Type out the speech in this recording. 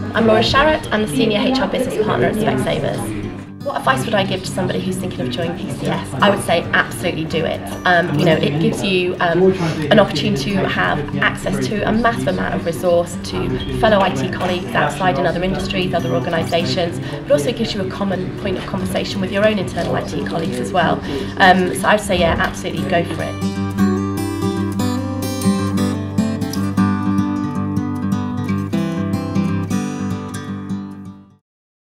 I'm Sharrott. I'm the Senior HR Business Partner at Specsavers. What advice would I give to somebody who's thinking of joining BCS? I would say absolutely do it. It gives you an opportunity to have access to a massive amount of resource, to fellow IT colleagues outside in other industries, other organisations, but also gives you a common point of conversation with your own internal IT colleagues as well. So I'd say, yeah, absolutely go for it.